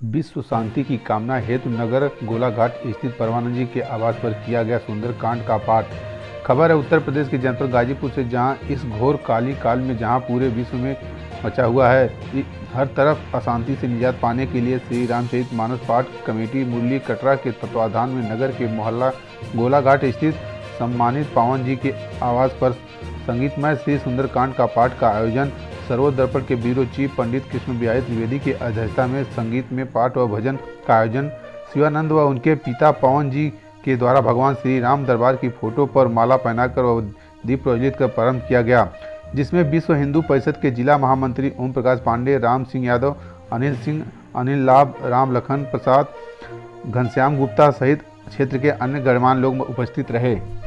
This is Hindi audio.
विश्व शांति की कामना हेतु नगर गोलाघाट स्थित परमानंद जी के आवास पर किया गया सुंदरकांड का पाठ। खबर है उत्तर प्रदेश के जनपद गाजीपुर से, जहां इस घोर काली काल में जहां पूरे विश्व में मचा हुआ है हर तरफ अशांति से निजात पाने के लिए श्री रामचरित मानस पाठ कमेटी मुरली कटरा के तत्वाधान में नगर के मोहल्ला गोलाघाट स्थित सम्मानित पावन जी के आवास पर संगीतमय श्री सुंदरकांड का पाठ का आयोजन सर्वोदय दर्पण के ब्यूरो चीफ पंडित कृष्ण बिहारी त्रिवेदी की अध्यक्षता में संगीत में पाठ व भजन का आयोजन शिवानंद व उनके पिता पवन जी के द्वारा भगवान श्री राम दरबार की फोटो पर माला पहनाकर व दीप प्रज्वलित कर प्रारंभ किया गया, जिसमें विश्व हिंदू परिषद के जिला महामंत्री ओम प्रकाश पांडे, राम सिंह यादव, अनिल सिंह, अनिल लाभ, राम लखन प्रसाद, घनश्याम गुप्ता सहित क्षेत्र के अन्य गणमान्य लोग उपस्थित रहे।